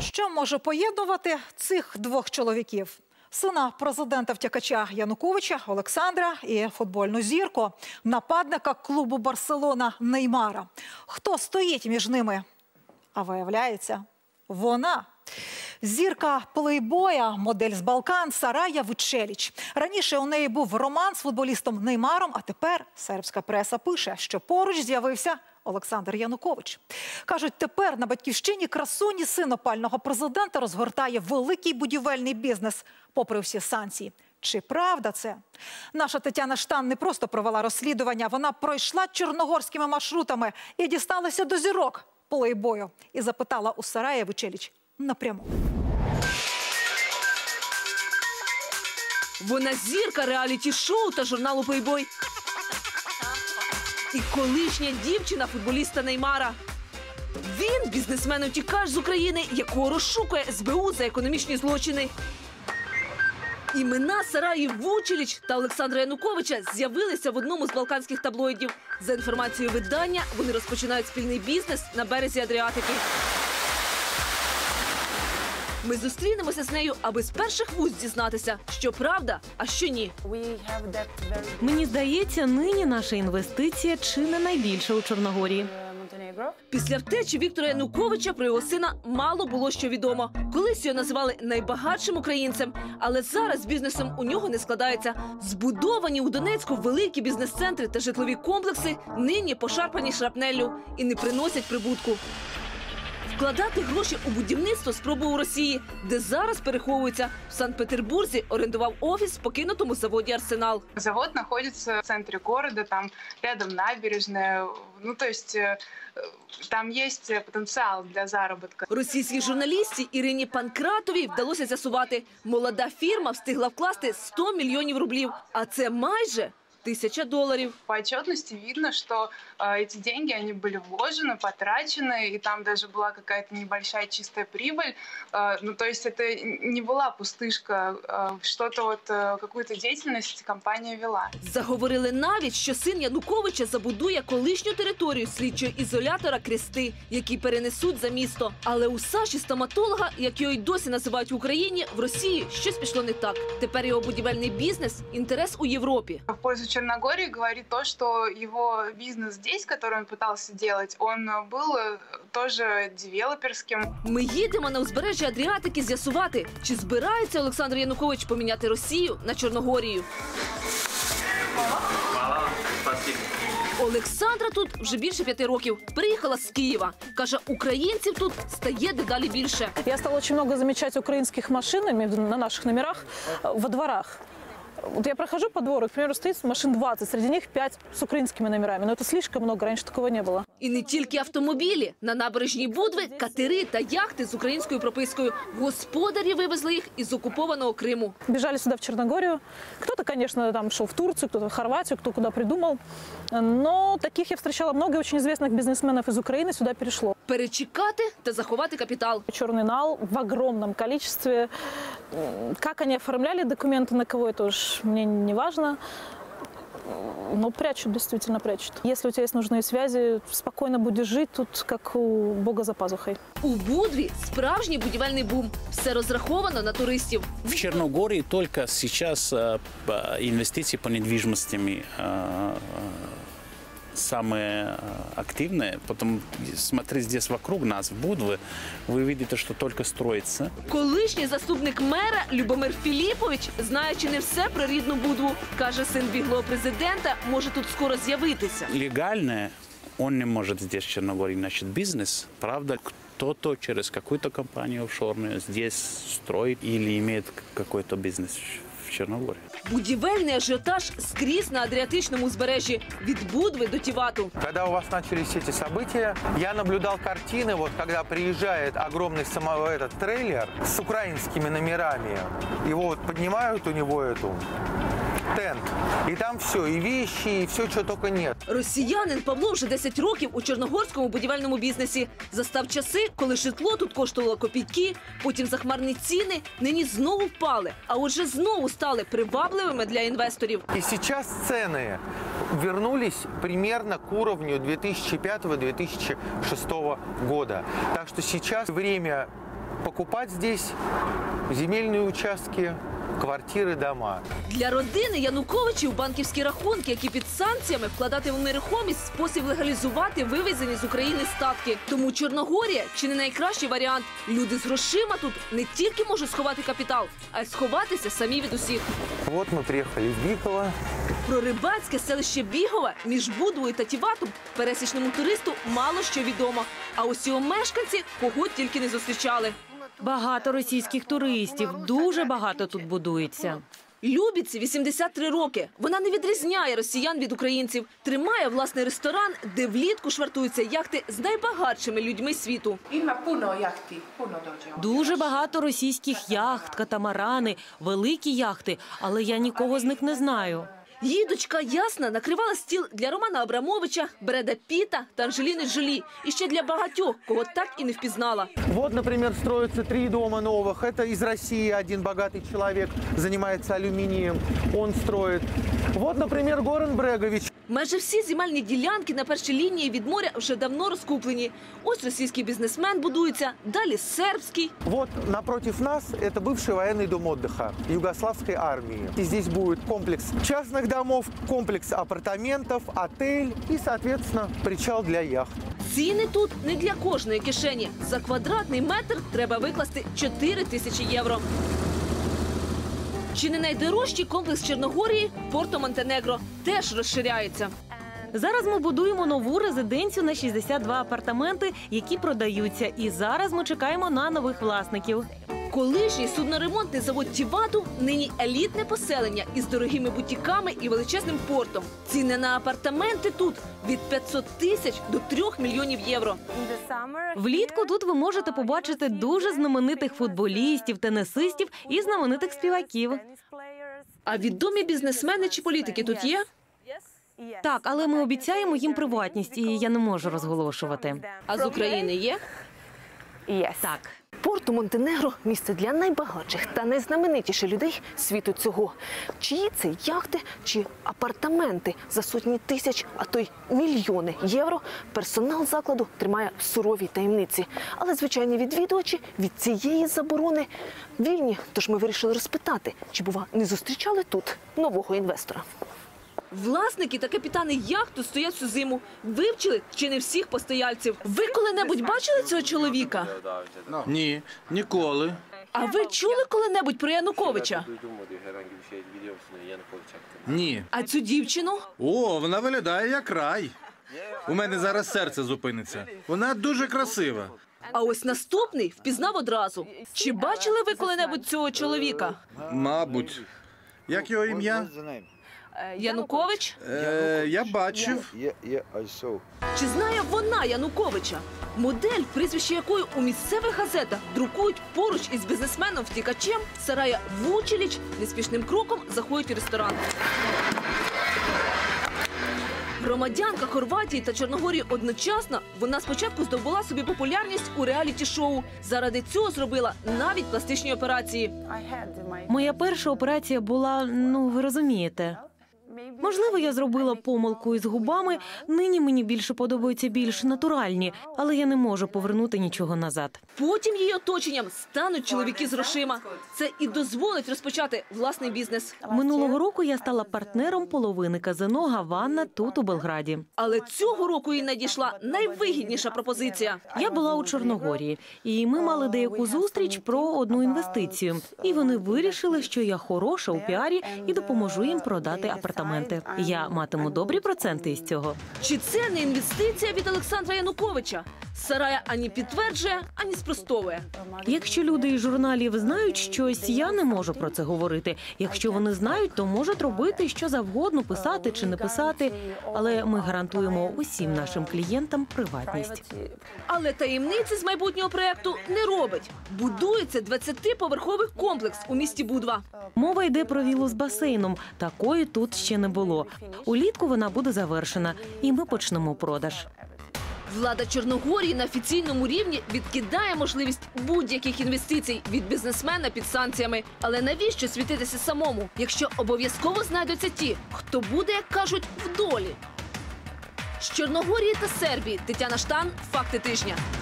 Що може поєднувати цих двох чоловіків? Сина президента-втікача Януковича Олександра і футбольну зірку, нападника клубу «Барселона» Неймара. Хто стоїть між ними? А виявляється, вона. Зірка плейбоя, модель з Балкан Сарая Вучеліч. Раніше у неї був роман з футболістом Неймаром, а тепер сербська преса пише, що поруч з'явився Олександр Янукович. Кажуть, тепер на батьківщині красуні син опального президента розгортає великий будівельний бізнес, попри всі санкції. Чи правда це? Наша Тетяна Штан не просто провела розслідування, вона пройшла чорногорськими маршрутами і дісталася до зірок плейбою. І запитала у Сарая Вучеліч напряму. Вона зірка реаліті-шоу та журналу «Плейбой». І колишня дівчина футболіста Неймара. Він – бізнесмен-утікач з України, якого розшукує СБУ за економічні злочини. Імена Сараї Вучеліч та Олександра Януковича з'явилися в одному з балканських таблоїдів. За інформацією видання, вони розпочинають спільний бізнес на березі Адріатики. Ми зустрінемося з нею, аби з перших вуст дізнатися, що правда, а що ні. Мені здається, нині наша інвестиція чи не найбільша у Чорногорії. Після втечі Віктора Януковича про його сина мало було що відомо. Колись його називали найбагатшим українцем, але зараз з бізнесом у нього не складається. Збудовані у Донецьку великі бізнес-центри та житлові комплекси нині пошарпані шрапнеллю і не приносять прибутку. Вкладати гроші у будівництво спробував у Росії, де зараз переховується. В Санкт-Петербурзі орендував офіс в покинутому заводі «Арсенал». Завод знаходиться в центрі города, там рядом набережная. Ну, то есть там есть потенціал для заробітку. Російській журналістці Ірині Панкратовій вдалося з'ясувати. Молода фірма встигла вкласти 100 мільйонів рублів, а це майже $1000. По отчетности видно, что эти деньги, они были вложены, потрачены, и там даже была какая-то небольшая чистая прибыль. Ну, то есть это не была пустышка, что-то вот, какую-то деятельность компания вела. Заговорили навіть, що син Януковича забудує колишню територію слідчого ізолятора «Крести», який перенесуть за місто. Але у Саші стоматолога, як його й досі називають в Україні, в Росії щось пішло не так. Тепер його будівельний бізнес – інтерес у Європі. В пользу Черногории говорит то, что его бизнес здесь, который он пытался делать, он был тоже девелоперским. Ми їдемо на узбережжя Адріатики з'ясувати, чи збирається Олександр Янукович поміняти Росію на Чорногорію. Олександра тут вже більше 5 років. Приїхала з Києва. Каже, українців тут стає дедалі більше. Я стала очень много замечать украинских машин на наших номерах во дворах. Вот я прохожу по двору, к примеру, стоит машин 20, среди них 5 с украинскими номерами. Но это слишком много, раньше такого не было. І не тільки автомобілі. На набережній Будви – катери та яхти з українською пропискою. Господарі вивезли їх із окупованого Криму. Бежали сюда, в Черногорию. Кто-то, конечно, там шел в Турцию, кто-то в Хорватию, кто куда придумал. Но таких я встречала много, и очень известных бизнесменов из Украины сюда перешло. Перечекати та заховати капітал. Черный нал в огромном количестве. Как они оформляли документы, на кого это уж мне не важно. Но прячут, действительно прячут. Если у тебя есть нужные связи, спокойно будешь жить тут, как у Бога за пазухой. У Будві справжній будівельний бум. Все розраховано на туристів. В Черногории только сейчас инвестиции по недвижимости самые активные. Потом, смотри, здесь вокруг нас, в Будве, вы видите, что только строится. Колишній заступник мера Любомир Філіпович, знаючи не все про рідну Будву, каже, син біглого президента може тут скоро з'явитися. Легально он не может здесь, в Черногории, начать бизнес. Правда, кто-то через какую-то компанию офшорную здесь строит или имеет какой-то бизнес в Черногории. Будівельний ажіотаж скрізь на Адріатичному узбережжі від Будви до Тівату. Когда у вас начались эти события, я наблюдал картины, вот когда приезжает огромный трейлер с украинскими номерами, его вот поднимают у него эту тент, і там все, і вещи, і все, чого тільки нет. Росіянин Павло вже 10 років у чорногорському будівельному бізнесі. Застав часи, коли житло тут коштувало копійки, потім захмарні ціни, нині знову впали, а отже знову стали привабливими для інвесторів. І зараз ціни вернулись примерно к уровню 2005-2006 года. Так что сейчас время покупать здесь земельные участки, квартиры, дома. Для родини Януковичів банківські рахунки, які під санкціями, вкладати в нерухомість – спосіб легалізувати вивезені з України статки. Тому Чорногорія – чи не найкращий варіант. Люди з грошима тут не тільки можуть сховати капітал, а й сховатися самі від усіх. Вот мы приехали в Биково. Про рибацьке селище Бігове між Будвою та Тіватом пересічному туристу мало що відомо. А ось його мешканці кого тільки не зустрічали. Багато російських туристів, дуже багато тут будується. Любіці 83 роки. Вона не відрізняє росіян від українців. Тримає власний ресторан, де влітку швартуються яхти з найбагатшими людьми світу. Дуже багато російських яхт, катамарани, великі яхти, але я нікого з них не знаю. Її дочка Ясна накривала стіл для Романа Абрамовича, Бреда Піта та Анджеліни Джолі. І ще для багатьох, кого так і не впізнала. Вот, например, строятся 3 дома новых. Это из России один богатый человек занимается алюминием. Он строит. Вот, например, Горан Брегович. Майже всі земельні ділянки на першій лінії від моря вже давно розкуплені. Ось російський бізнесмен будується, далі сербський. Вот напротив нас это бывший военный дом отдыха югославской армии. И здесь будет комплекс частных домов, комплекс апартаментов, отель и, соответственно, причал для яхт. Ціни тут не для кожної кишені. За квадратний метр треба викласти 4 тисячі євро. Чи не найдорожчий комплекс Чорногорії – Порто Монтенегро теж розширяється. Зараз ми будуємо нову резиденцію на 62 апартаменти, які продаються. І зараз ми чекаємо на нових власників. Колишній судноремонтний завод Тівату нині елітне поселення із дорогими бутіками і величезним портом. Ціни на апартаменти тут від 500 тисяч до 3 мільйонів євро. Влітку тут ви можете побачити дуже знаменитих футболістів, тенісистів і знаменитих співаків. А відомі бізнесмени чи політики тут є? Так, але ми обіцяємо їм приватність, і я не можу розголошувати. А з України є? Так. Порто Монтенегро – місце для найбагатших та найзнаменитіших людей світу цього. Чиї це яхти чи апартаменти за сотні тисяч, а то й мільйони євро, персонал закладу тримає в суровій таємниці. Але звичайні відвідувачі від цієї заборони вільні. Тож ми вирішили розпитати, чи, бува, не зустрічали тут нового інвестора. Власники та капітани яхт тут стоять всю зиму. Вивчили чи не всіх постояльців. Ви коли-небудь бачили цього чоловіка? Ні, ніколи. А ви чули коли-небудь про Януковича? Ні. А цю дівчину? О, вона виглядає як рай. У мене зараз серце зупиниться. Вона дуже красива. А ось наступний впізнав одразу. Чи бачили ви коли-небудь цього чоловіка? Мабуть. Як його ім'я? Янукович? Я бачив. Чи знає вона Януковича? Модель, прізвище якої у місцевих газетах друкують поруч із бізнесменом-втікачем, Сарая Вучеліч неспішним кроком заходить у ресторан. Громадянка Хорватії та Чорногорії одночасно, вона спочатку здобула собі популярність у реаліті-шоу. Заради цього зробила навіть пластичні операції. Моя перша операція була, ви розумієте. Можливо, я зробила помилку із губами, нині мені більше подобаються більш натуральні, але я не можу повернути нічого назад. Потім її оточенням стануть чоловіки з грошима. Це і дозволить розпочати власний бізнес. Минулого року я стала партнером половини казино «Гавана» тут, у Белграді. Але цього року їй надійшла найвигідніша пропозиція. Я була у Чорногорії, і ми мали деяку зустріч про одну інвестицію. І вони вирішили, що я хороша у піарі і допоможу їм продати апартаменти. Я матиму добрі проценти із цього. Чи це не інвестиція від Олександра Януковича? Сарая ані підтверджує, ані спростовує. Якщо люди із журналів знають щось, я не можу про це говорити. Якщо вони знають, то можуть робити що завгодно, писати чи не писати. Але ми гарантуємо усім нашим клієнтам приватність. Але таємниці з майбутнього проєкту не робить. Будується 20-поверховий комплекс у місті Будва. Мова йде про віллу з басейном. Такої тут ще не було. Улітку вона буде завершена, і ми почнемо продаж. Влада Чорногорії на офіційному рівні відкидає можливість будь-яких інвестицій від бізнесмена під санкціями. Але навіщо світитися самому, якщо обов'язково знайдуться ті, хто буде, як кажуть, в долі? З Чорногорії та Сербії Тетяна Штан, «Факти тижня».